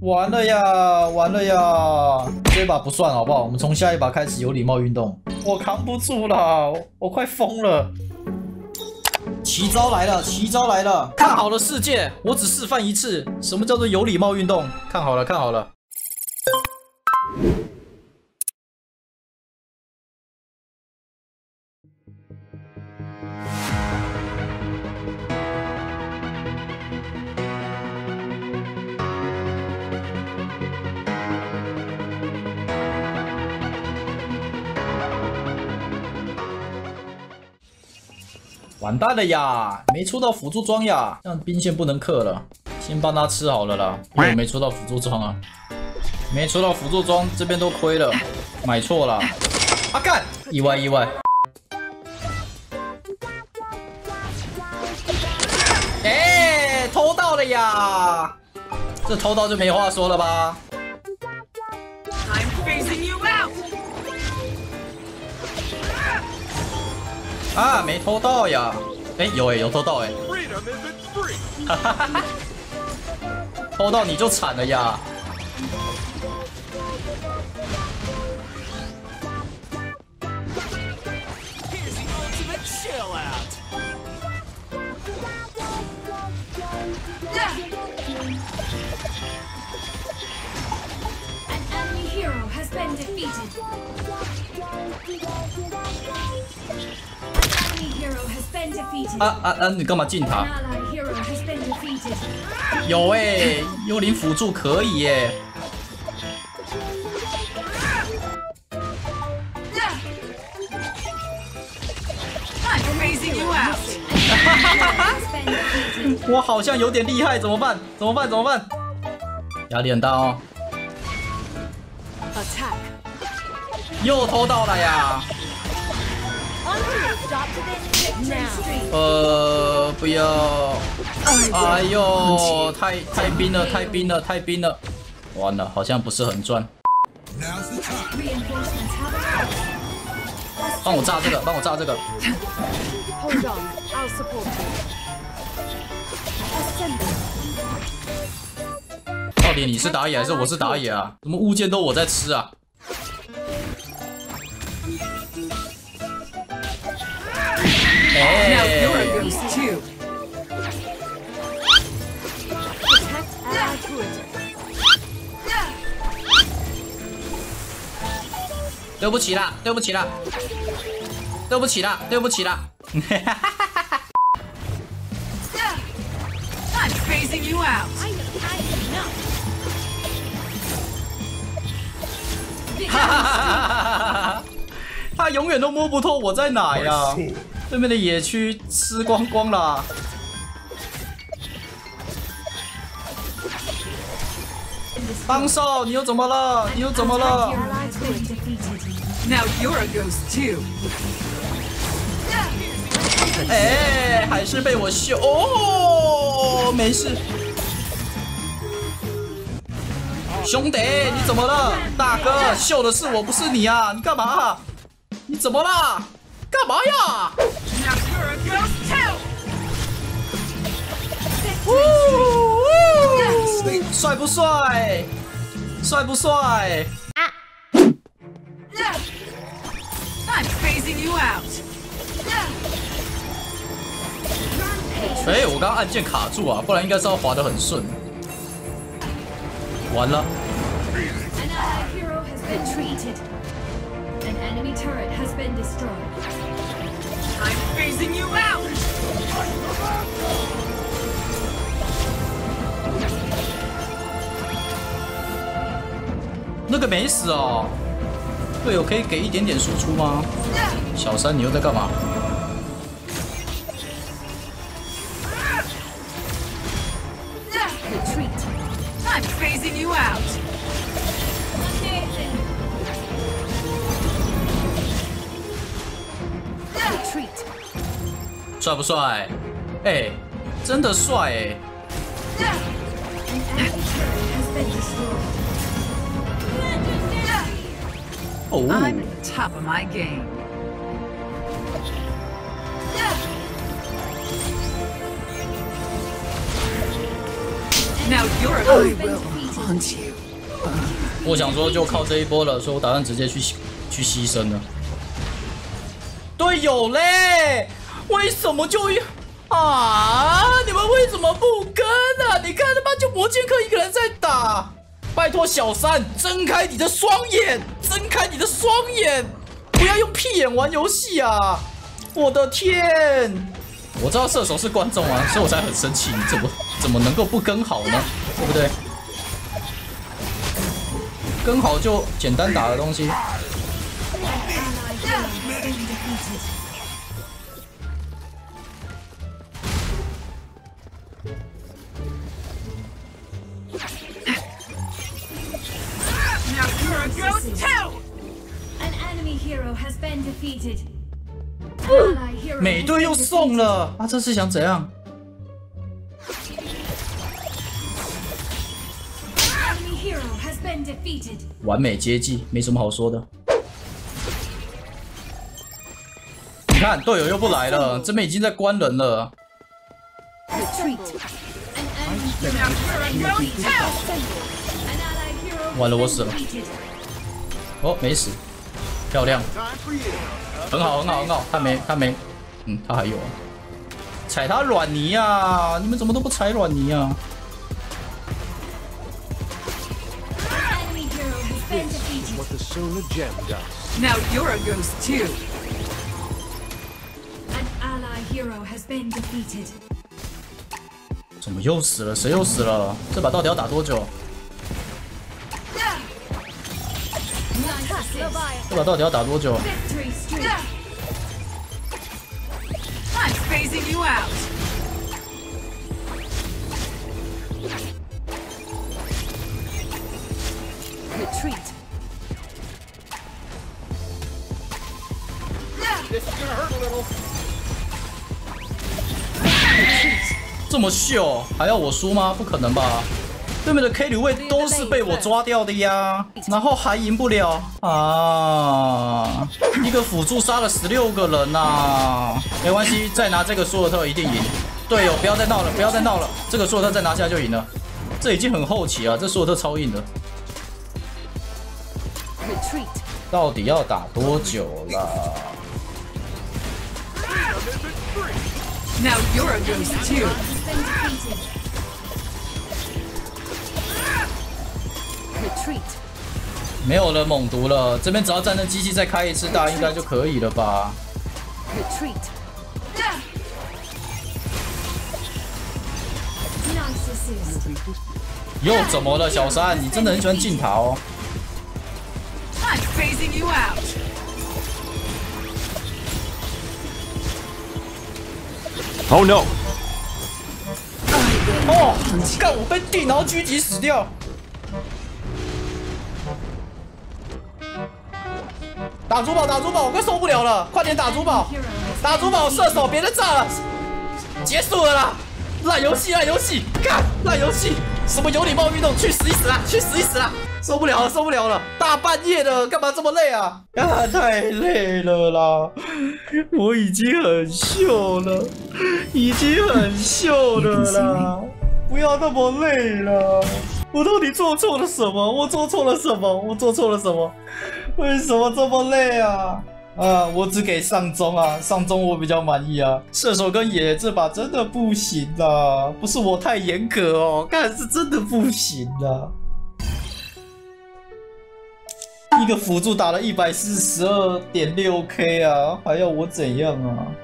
完了呀，完了呀！这一把不算好不好？我们从下一把开始有礼貌运动。我扛不住了，我快疯了！奇招来了，奇招来了！看好了世界，我只示范一次，什么叫做有礼貌运动？看好了，看好了。完蛋了呀，没抽到辅助装呀，这样兵线不能克了，先帮他吃好了啦，因为我没抽到辅助装啊，没抽到辅助装，这边都亏了，买错了，啊干，意外意外，哎，偷到了呀，这偷到就没话说了吧？ I'm phasing you out. 啊，没偷到呀！哎，有偷到哎！哈哈哈哈！偷到你就惨了呀！你干嘛进塔？有哎，幽灵辅助可以耶。我好像有点厉害，怎么办？怎么办？怎么办？压力很大哦。又偷到了呀！不要！哎呦，太冰了，太冰了，太冰了！完了，好像不是很赚。帮我炸这个，帮我炸这个。到底你是打野还是我是打野啊？怎么物件都我在吃啊？ Now Yura goes too. Protect allied turret. 对不起啦，对不起啦，对不起啦，对不起啦。 I'm phasing you out. 哈哈哈哈哈！他永远都摸不透我在哪呀！对面的野区吃光光啦。帮手，你又怎么了？你又怎么了？ Now Yura goes too. 哎，还是被我秀哦，没事。兄弟，你怎么了？大哥，秀的是我，不是你啊！你干嘛啊？你怎么啦？干嘛呀？ Now Yura goes too. 帅不帅？帅不帅？ I'm phasing you out. 哎，我刚刚按键卡住啊，不然应该是要滑得很顺。完了。 An allied hero has been defeated. An enemy turret has been destroyed. I'm phasing you out. 那个没死哦。队友可以给一点点输出吗？小三，你又在干嘛？ Retreat. I'm phasing you out. Retreat. 帅不帅？哎，真的帅哎！ An enemy turret has been destroyed. 哦， I'm at the top of my game. Now you're I will hunt you. 我想说就靠这一波了，所以我打算直接去牺牲了。队友嘞，为什么就啊？你们为什么不跟啊？你看他妈就魔剑客一个人在打，拜托小三睁开你的双眼，睁开你的双眼，不要用屁眼玩游戏啊！我的天！我知道射手是观众啊，所以我才很生气，你怎么能够不跟好呢？对不对？跟好就简单打的东西。 Now you're a ghost too. An enemy hero has been defeated. An ally hero 美 has 队 been 又送 defeated. 了啊！这是想怎样？ Enemy hero has been defeated. 完美接技，没什么好说的。你看队友又不来了，这边已经在关人了。 Retreat. An enemy hero Now you're a ghost too. An ally hero has 完了，我 been 死了。 defeated. 哦，没死，漂亮，很好，很好，很好。他没，他还有啊。踩他软泥啊！你们怎么都不踩软泥啊？ Enemy hero has been defeated. What the Solar Gem does. Now you're a ghost too. An ally hero has been defeated. 怎么又死了？谁又死了？这把到底要打多久？ Nice assist. 这把到底要打多久？ Victory streak. I'm phasing you out. Retreat. This is gonna hurt a little. 这么秀，还要我输吗？不可能吧！对面的 K 女位都是被我抓掉的呀，然后还赢不了啊！一个辅助杀了16个人呐、没关系，再拿这个索尔特一定赢。队友不要再闹了，不要再闹了，这个索尔特再拿下就赢了。这已经很后期了，这索尔特超硬的。 Retreat. 到底要打多久啦？ Now you're a ghost too. Has been defeated. Retreat. 没有人猛毒了，这边只要战争机器再开一次大应该就可以了吧？ Retreat. Nice assist. 又怎么了，小三？你真的很喜欢进塔哦。 I'm phasing you out. Oh no! 哦，干我被定，然后狙击死掉。打珠宝，打珠宝，我快受不了了！快点打珠宝， Hero has 打珠宝，射手，别再炸了，结束了啦！烂游戏，烂游戏，干烂游戏，什么有礼貌运动，去死一死啦，去死一死啦！受不了了，受不了了！大半夜的，干嘛这么累啊？啊，太累了啦！我已经很秀了，已经很秀了啦！不要那么累了！我到底做错了什么？我做错了什么？我做错了什么？为什么这么累啊？啊，我只给上中啊，上中我比较满意啊。射手跟野这把真的不行啊，不是我太严格哦，看是真的不行啊。一个辅助打了142.6K 啊，还要我怎样啊？